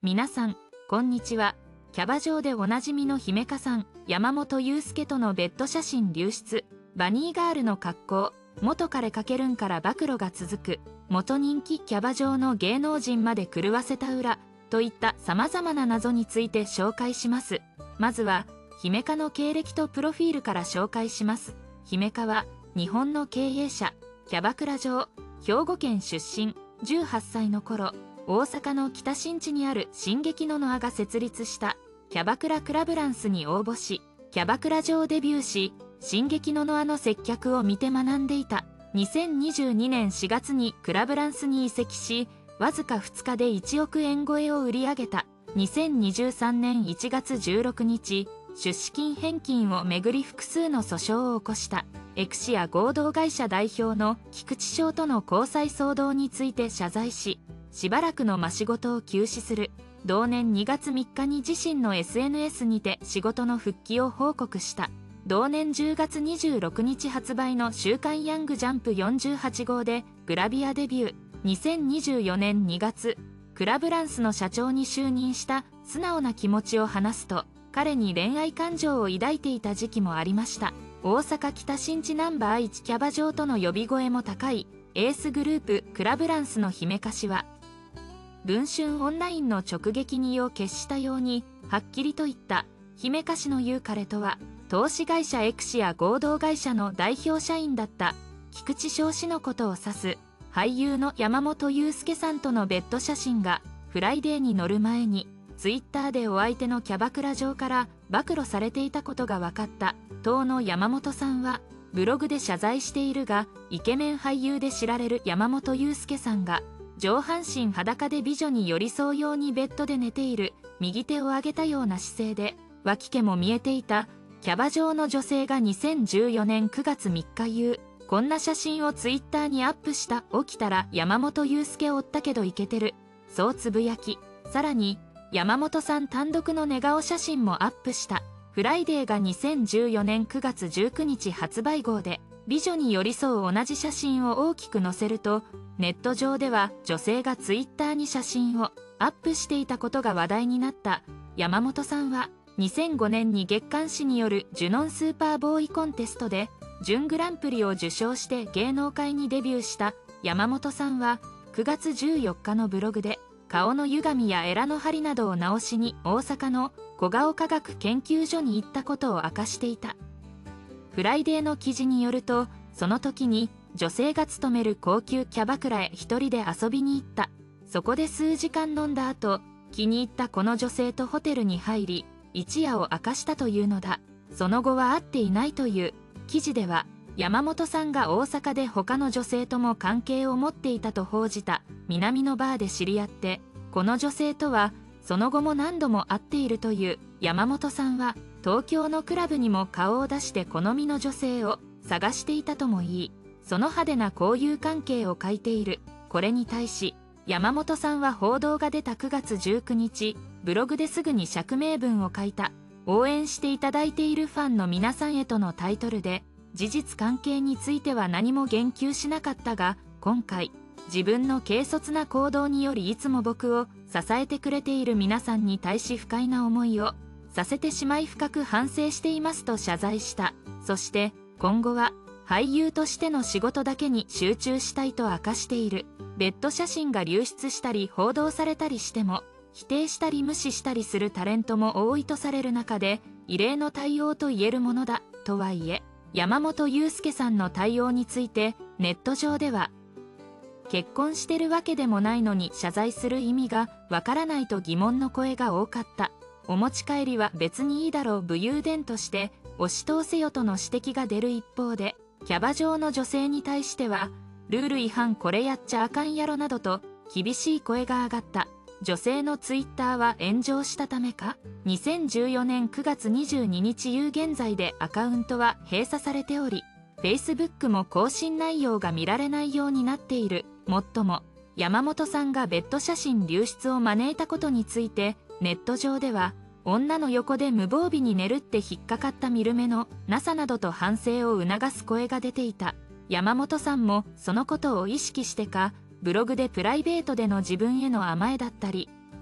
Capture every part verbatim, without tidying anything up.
皆さん、こんにちは。キャバ嬢でおなじみの姫香さん、山本裕介とのベッド写真流出、バニーガールの格好、元彼かけるんから暴露が続く、元人気キャバ嬢の芸能人まで狂わせた裏、といった様々な謎について紹介します。まずは、姫香の経歴とプロフィールから紹介します。姫香は、日本の経営者、キャバクラ嬢、兵庫県出身、じゅうはっさいの頃、大阪の北新地にある進撃のノアが設立したキャバクラクラブランスに応募し、キャバクラ嬢デビューし、進撃のノアの接客を見て学んでいた。にせんにじゅうにねんしがつにクラブランスに移籍し、わずかふつかでいちおくえん超えを売り上げた。にせんにじゅうさんねんいちがつじゅうろくにち、出資金返金をめぐり複数の訴訟を起こした。エクシア合同会社代表の菊池翔との交際騒動について謝罪し、しばらくの間仕事を休止する。同年にがつみっかに自身の エスエヌエス にて仕事の復帰を報告した。同年じゅうがつにじゅうろくにち発売の週刊ヤングジャンプよんじゅうはちごうでグラビアデビュー。にせんにじゅうよねんにがつ、クラブランスの社長に就任した素直な気持ちを話すと、彼に恋愛感情を抱いていた時期もありました。大阪北新地ナンバーいちキャバ嬢との呼び声も高いエースグループクラブランスの姫香氏は、文春オンラインの直撃に意を決したようにはっきりと言った。姫香氏の言う彼とは投資会社エクシア合同会社の代表社員だった菊池翔氏のことを指す。俳優の山本裕介さんとのベッド写真がフライデーに載る前にツイッターでお相手のキャバクラ嬢から暴露されていたことが分かった。当の山本さんはブログで謝罪しているが、イケメン俳優で知られる山本裕介さんが上半身裸で美女に寄り添うようにベッドで寝ている、右手を上げたような姿勢で脇毛も見えていたキャバ嬢の女性がにせんじゅうよねんくがつみっか言う、こんな写真をツイッターにアップした。起きたら山本裕介を追ったけどイケてる、そうつぶやき、さらに山本さん単独の寝顔写真もアップした。フライデーがにせんじゅうよねんくがつじゅうくにち発売号で美女に寄り添う同じ写真を大きく載せると、ネット上では女性がツイッターに写真をアップしていたことが話題になった。山本さんはにせんごねんに月刊誌によるジュノンスーパーボーイコンテストで準グランプリを受賞して芸能界にデビューした。山本さんはくがつじゅうよっかのブログで顔の歪みやエラの張りなどを直しに大阪の小顔科学研究所に行ったことを明かしていた。フライデーの記事によると、その時に女性が勤める高級キャバクラへ一人で遊びに行った。そこで数時間飲んだ後、気に入ったこの女性とホテルに入り、一夜を明かしたというのだ。その後は会っていないという。記事では、山本さんが大阪で他の女性とも関係を持っていたと報じた南のバーで知り合って、この女性とはその後も何度も会っているという。山本さんは東京のクラブにも顔を出して好みの女性を探していたとも言い、その派手な交友関係を書いている。これに対し山本さんは報道が出たくがつじゅうくにち、ブログですぐに釈明文を書いた。応援していただいているファンの皆さんへとのタイトルで、事実関係については何も言及しなかったが、今回自分の軽率な行動によりいつも僕を支えてくれている皆さんに対し不快な思いをさせてしまい深く反省していますと謝罪した。そして今後は俳優としての仕事だけに集中したいと明かしている。ベッド写真が流出したり報道されたりしても否定したり無視したりするタレントも多いとされる中で、異例の対応と言えるものだ。とはいえ山本裕介さんの対応についてネット上では、結婚してるわけでもないのに謝罪する意味がわからないと疑問の声が多かった。お持ち帰りは別にいいだろう武勇伝として押し通せよとの指摘が出る一方で、キャバ嬢の女性に対してはルール違反これやっちゃあかんやろなどと厳しい声が上がった。女性のツイッターは炎上したためか、にせんじゅうよねんくがつにじゅうににち夕現在でアカウントは閉鎖されており、Facebook も更新内容が見られないようになっている。もっとも山本さんがベッド写真流出を招いたことについてネット上では、女の横で無防備に寝るって引っかかった見る目のなさなどと反省を促す声が出ていた。山本さんもそのことを意識してか、ブログでプライベートでの自分への甘えだったり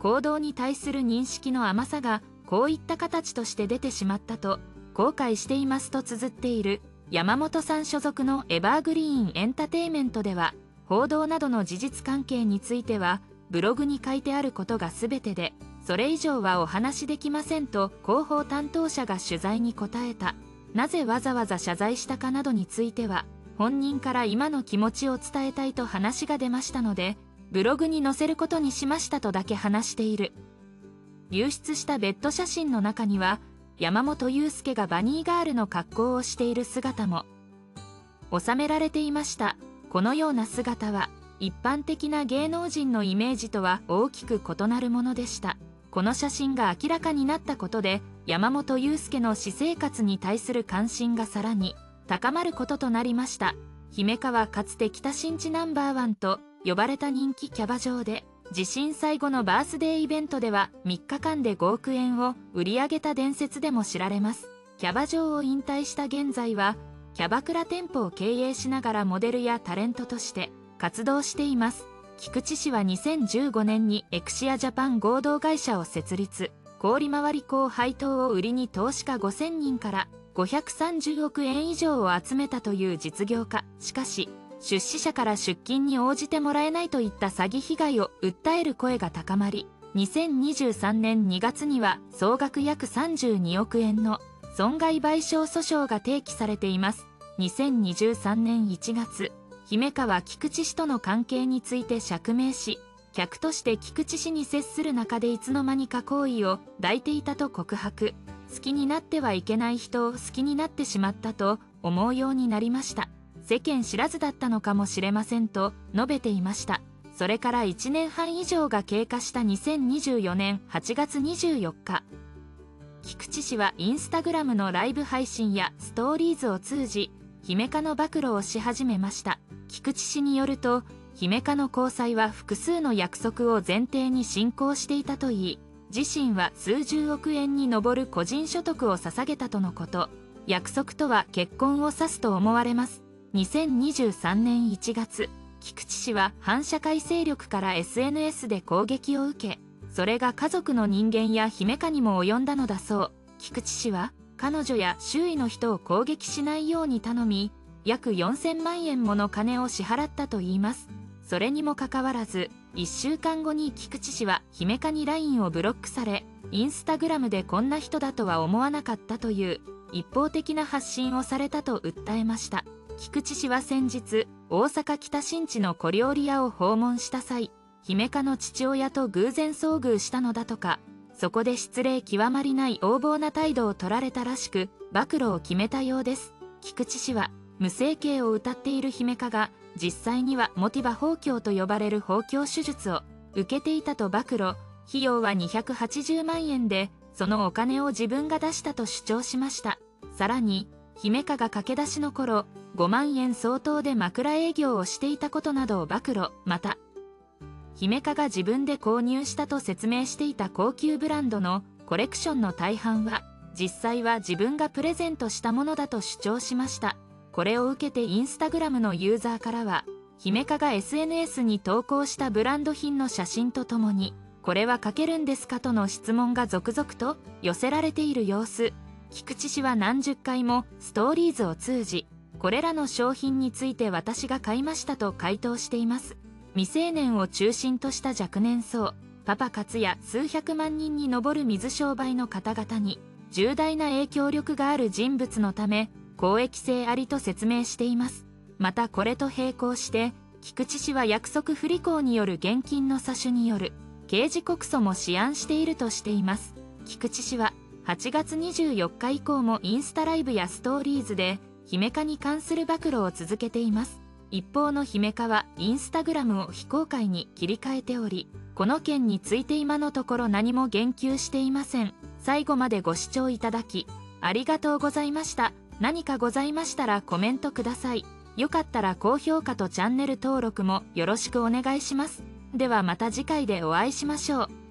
行動に対する認識の甘さがこういった形として出てしまったと後悔していますと綴っている山本さん所属のエバーグリーンエンタテイメントでは、報道などの事実関係についてはブログに書いてあることが全てで、それ以上はお話しできませんと広報担当者が取材に答えた。なぜわざわざ謝罪したかなどについては、本人から今の気持ちを伝えたいと話が出ましたので、ブログに載せることにしましたとだけ話している。流出したベッド写真の中には、山本裕介がバニーガールの格好をしている姿も収められていました。このような姿は、一般的な芸能人のイメージとは大きく異なるものでした。この写真が明らかになったことで、山本裕介の私生活に対する関心がさらに高まることとなりました。姫香はかつて北新地ナンバーワンと呼ばれた人気キャバ嬢で、地震災後のバースデーイベントではみっかかんでごおくえんを売り上げた伝説でも知られます。キャバ嬢を引退した現在は、キャバクラ店舗を経営しながらモデルやタレントとして活動しています。菊池氏はにせんじゅうごねんにエクシアジャパン合同会社を設立。氷回り鋼配当を売りに投資家ごせんにんからごひゃくさんじゅうおくえん以上を集めたという実業家。しかし、出資者から出金に応じてもらえないといった詐欺被害を訴える声が高まり、にせんにじゅうさんねんにがつには総額約さんじゅうにおくえんの損害賠償訴訟が提起されています。にせんにじゅうさんねんいちがつ、姫香は菊池氏との関係について釈明し、客として菊池氏に接する中でいつの間にか好意を抱いていたと告白。好きになってはいけない人を好きになってしまったと思うようになりました。世間知らずだったのかもしれませんと述べていました。それからいちねんはん以上が経過したにせんにじゅうよねんはちがつにじゅうよっか、菊池氏はインスタグラムのライブ配信やストーリーズを通じ、姫香の暴露をし始めました。菊池氏によると、姫香の交際は複数の約束を前提に進行していたといい、自身は数十億円に上る個人所得を捧げたとのこと。約束とは結婚を指すと思われます。にせんにじゅうさんねんいちがつ、菊池氏は反社会勢力から エスエヌエス で攻撃を受け、それが家族の人間や姫香にも及んだのだそう。菊池氏は、彼女や周囲の人を攻撃しないように頼み、約よんせんまんえんもの金を支払ったといいます。それにもかかわらず、いっしゅうかんごに菊池氏は姫香に ライン をブロックされ、インスタグラムでこんな人だとは思わなかったという一方的な発信をされたと訴えました。菊池氏は先日、大阪北新地の小料理屋を訪問した際、姫香の父親と偶然遭遇したのだとか、そこで失礼極まりない横暴な態度を取られたらしく、暴露を決めたようです。菊池氏は、無整形を謳っている姫香が、実際にはモティバ豊胸と呼ばれる豊胸手術を受けていたと暴露。費用はにひゃくはちじゅうまんえんで、そのお金を自分が出したと主張しました。さらに、姫香が駆け出しの頃、ごまんえん相当で枕営業をしていたことなどを暴露。また、姫香が自分で購入したと説明していた高級ブランドのコレクションの大半は、実際は自分がプレゼントしたものだと主張しました。これを受けてインスタグラムのユーザーからは、姫香が エスエヌエス に投稿したブランド品の写真とともに、これは書けるんですかとの質問が続々と寄せられている様子。菊池氏は何十回もストーリーズを通じ、これらの商品について私が買いましたと回答しています。未成年を中心とした若年層、パパ活や数百万人に上る水商売の方々に、重大な影響力がある人物のため、公益性ありと説明しています。またこれと並行して、菊池氏は約束不履行による現金の詐取による刑事告訴も思案しているとしています。菊池氏ははちがつにじゅうよっか以降もインスタライブやストーリーズで姫香に関する暴露を続けています。一方の姫香はインスタグラムを非公開に切り替えており、この件について今のところ何も言及していません。最後までご視聴いただきありがとうございました。何かございましたらコメントください。よかったら高評価とチャンネル登録もよろしくお願いします。ではまた次回でお会いしましょう。